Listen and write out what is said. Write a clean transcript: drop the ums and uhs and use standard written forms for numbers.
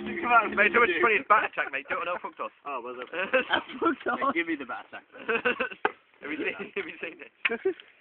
Come on, Mate, so much funny is bat attack, mate. Don't know fructose. Oh, was it? Fructose. Give me the bat attack. Have you seen it?